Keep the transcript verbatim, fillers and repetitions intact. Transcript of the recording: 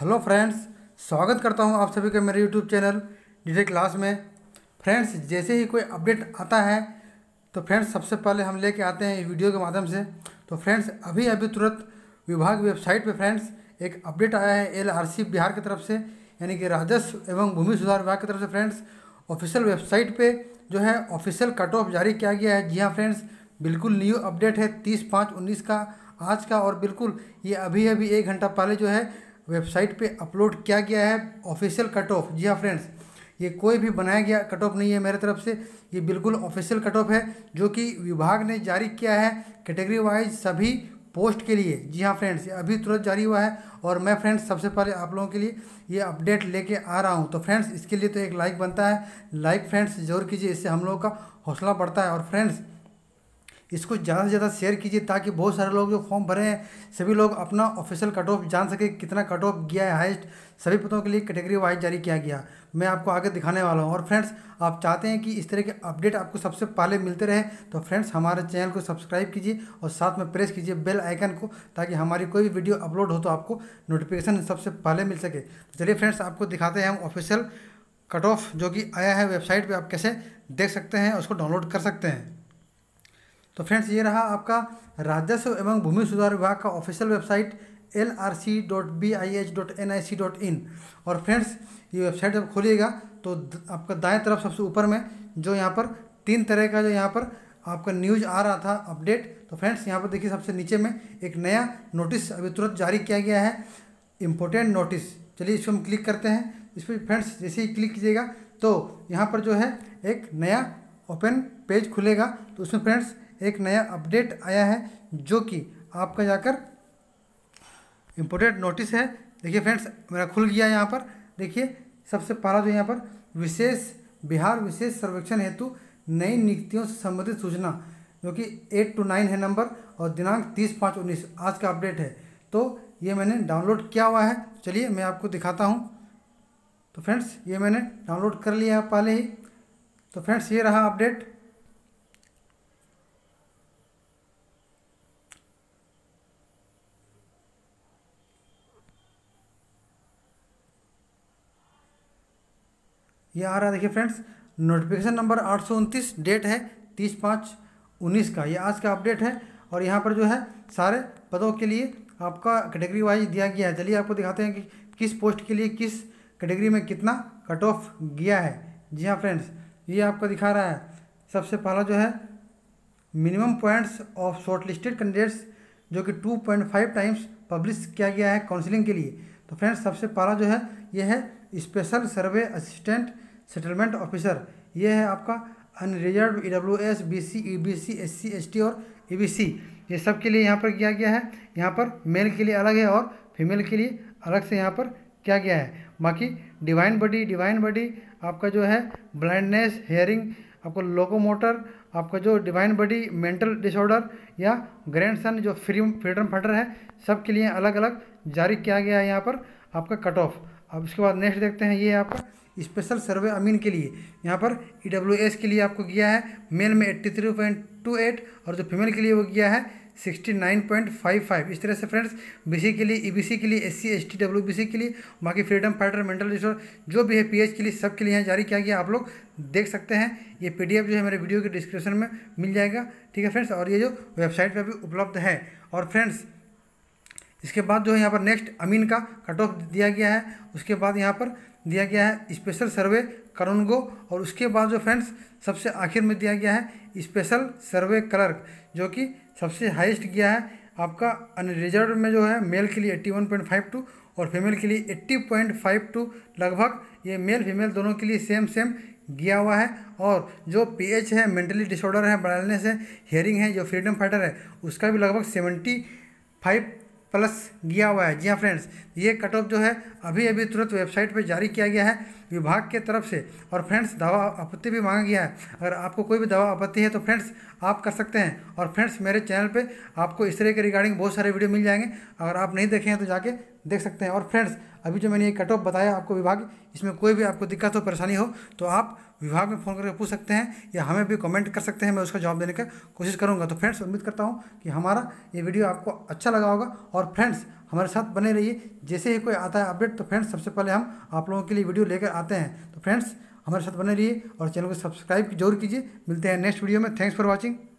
Hello friends, स्वागत करता हूं आप सभी का मेरे यूट्यूब चैनल डीजे क्लास में। फ्रेंड्स, जैसे ही कोई अपडेट आता है तो फ्रेंड्स सबसे पहले हम लेके आते हैं वीडियो के माध्यम से। तो फ्रेंड्स अभी अभी तुरंत विभाग वेबसाइट पे फ्रेंड्स एक अपडेट आया है एलआरसी बिहार की तरफ से, यानी कि राजस्व एवं भूमि सुधार विभाग की तरफ से। फ्रेंड्स ऑफिशियल वेबसाइट पे जो है ऑफिशियल कट ऑफ जारी किया गया है। जी हाँ फ्रेंड्स, बिल्कुल न्यू अपडेट है तीस पाँच उन्नीस का आज का, और बिल्कुल ये अभी अभी एक घंटा पहले जो है वेबसाइट पे अपलोड किया गया है ऑफिशियल कट ऑफ। जी हाँ फ्रेंड्स, ये कोई भी बनाया गया कट ऑफ नहीं है मेरे तरफ से, ये बिल्कुल ऑफिशियल कट ऑफ है जो कि विभाग ने जारी किया है कैटेगरी वाइज सभी पोस्ट के लिए। जी हाँ फ्रेंड्स, ये अभी तुरंत जारी हुआ है और मैं फ्रेंड्स सबसे पहले आप लोगों के लिए ये अपडेट लेके आ रहा हूँ। तो फ्रेंड्स इसके लिए तो एक लाइक बनता है, लाइक फ्रेंड्स जरूर कीजिए, इससे हम लोगों का हौसला बढ़ता है। और फ्रेंड्स इसको ज़्यादा से ज़्यादा शेयर कीजिए ताकि बहुत सारे लोग जो फॉर्म भरे हैं सभी लोग अपना ऑफिशियल कट ऑफ जान सके, कितना कट ऑफ गया है हाइस्ट। सभी पदों के लिए कैटेगरी वाइज जारी किया गया, मैं आपको आगे दिखाने वाला हूं। और फ्रेंड्स आप चाहते हैं कि इस तरह के अपडेट आपको सबसे पहले मिलते रहे तो फ्रेंड्स हमारे चैनल को सब्सक्राइब कीजिए और साथ में प्रेस कीजिए बेल आइकन को, ताकि हमारी कोई भी वीडियो अपलोड हो तो आपको नोटिफिकेशन सबसे पहले मिल सके। तो चलिए फ्रेंड्स आपको दिखाते हैं हम ऑफिशियल कट ऑफ जो कि आया है वेबसाइट पर, आप कैसे देख सकते हैं, उसको डाउनलोड कर सकते हैं। तो फ्रेंड्स ये रहा आपका राजस्व एवं भूमि सुधार विभाग का official website L R C dot B I H dot N I C dot in. और फ्रेंड्स ये वेबसाइट जब खोलिएगा तो आपका दाएं तरफ सबसे ऊपर में जो यहाँ पर तीन तरह का जो यहाँ पर आपका न्यूज आ रहा था अपडेट, तो फ्रेंड्स यहाँ पर देखिए सबसे नीचे में एक नया नोटिस अभी तुरंत जारी किया गया है, इम्पोर्टेंट नोटिस। चलिए इस पर हम क्लिक करते हैं। इस पर फ्रेंड्स जैसे ही क्लिक कीजिएगा तो यहाँ पर जो है एक नया ओपन पेज खुलेगा। तो उसमें फ्रेंड्स एक नया अपडेट आया है जो कि आपका जाकर इम्पोर्टेंट नोटिस है। देखिए फ्रेंड्स मेरा खुल गया यहाँ पर। देखिए सबसे पहला जो यहाँ पर विशेष बिहार विशेष सर्वेक्षण हेतु नई नियुक्तियों से संबंधित सूचना, जो कि एट टू नाइन है नंबर और दिनांक तीस पाँच उन्नीस आज का अपडेट है। तो ये मैंने डाउनलोड किया हुआ है, चलिए मैं आपको दिखाता हूँ। तो फ्रेंड्स ये मैंने डाउनलोड कर लिया है पहले ही। तो फ्रेंड्स ये रहा अपडेट। ये आ रहा है, देखिए फ्रेंड्स नोटिफिकेशन नंबर आठ सौ उनतीस, डेट है तीस पाँच उन्नीस का, ये आज का अपडेट है। और यहाँ पर जो है सारे पदों के लिए आपका कैटेगरी वाइज दिया गया है। चलिए आपको दिखाते हैं कि किस पोस्ट के लिए किस कैटेगरी में कितना कट ऑफ गया है। जी हाँ फ्रेंड्स, ये आपको दिखा रहा है। सबसे पहला जो है minimum points of shortlisted candidates, जो कि two point five times publish किया गया है काउंसलिंग के लिए। तो फ्रेंड्स सबसे पहला जो है ये है special survey assistant settlement officer. ये है आपका unreserve E W S, B C, E B C, S C, S T और ई बी सी, ये सब के लिए यहाँ पर किया गया है। यहाँ पर मेल के लिए अलग है और फीमेल के लिए अलग से यहाँ पर किया गया है। बाकी डिवाइन बॉडी डिवाइन बॉडी आपका जो है ब्लाइंडनेस, हेयरिंग, आपको लोकोमोटर, आपका जो डिवाइन बॉडी मेंटल डिसऑर्डर या ग्रैंडसन जो फ्री फ्रीडम फाइटर है, सब के लिए अलग अलग जारी किया गया है यहाँ पर आपका कट ऑफ। अब इसके बाद नेक्स्ट देखते हैं, ये है आपका स्पेशल सर्वे अमीन के लिए। यहाँ पर ई डब्ल्यू एस के लिए आपको गया है मेल में eighty three point two eight और जो फीमेल के लिए वो गया है sixty nine point five five. इस तरह से फ्रेंड्स बीसी के लिए, ईबीसी के लिए, एससी, एसटी, डब्ल्यूबीसी के लिए, बाकी फ्रीडम फाइटर, मेंटल डिसऑर्डर जो भी है पीएच के लिए, सब के लिए यहाँ जारी किया गया। आप लोग देख सकते हैं, ये पीडीएफ जो है मेरे वीडियो के डिस्क्रिप्शन में मिल जाएगा, ठीक है फ्रेंड्स। और ये जो वेबसाइट पर भी उपलब्ध है। और फ्रेंड्स इसके बाद जो है यहाँ पर नेक्स्ट अमीन का कट ऑफ दिया गया है। उसके बाद यहाँ पर दिया गया है स्पेशल सर्वे करुणगो, और उसके बाद जो फ्रेंड्स सबसे आखिर में दिया गया है स्पेशल सर्वे क्लर्क, जो कि सबसे हाईएस्ट गया है आपका अनरिजर्व में जो है मेल के लिए eighty one point five two और फीमेल के लिए एट्टी पॉइंट फाइव टू, लगभग ये मेल फीमेल दोनों के लिए सेम सेम गया हुआ है। और जो पीएच है मेंटली डिसऑर्डर है, ब्लाइंडनेस है, हियरिंग है, जो फ्रीडम फाइटर है, उसका भी लगभग सेवेंटी फाइव प्लस गया हुआ है। जी हाँ फ्रेंड्स, ये कट ऑफ जो है अभी अभी तुरंत वेबसाइट पर जारी किया गया है विभाग के तरफ से। और फ्रेंड्स दावा आपत्ति भी मांगा गया है, अगर आपको कोई भी दावा आपत्ति है तो फ्रेंड्स आप कर सकते हैं। और फ्रेंड्स मेरे चैनल पे आपको इस तरह के रिगार्डिंग बहुत सारे वीडियो मिल जाएंगे, अगर आप नहीं देखे हैं तो जाके देख सकते हैं। और फ्रेंड्स अभी जो मैंने ये कट ऑफ बताया आपको विभाग, इसमें कोई भी आपको दिक्कत हो परेशानी हो तो आप विभाग में फ़ोन करके पूछ सकते हैं या हमें भी कमेंट कर सकते हैं, मैं उसका जवाब देने का कोशिश करूँगा। तो फ्रेंड्स उम्मीद करता हूँ कि हमारा ये वीडियो आपको अच्छा लगा होगा। और फ्रेंड्स हमारे साथ बने रहिए, जैसे ही कोई आता है अपडेट तो फ्रेंड्स सबसे पहले हम आप लोगों के लिए वीडियो लेकर आते हैं। तो फ्रेंड्स हमारे साथ बने रहिए और चैनल को सब्सक्राइब जरूर कीजिए। मिलते हैं नेक्स्ट वीडियो में। Thanks for watching.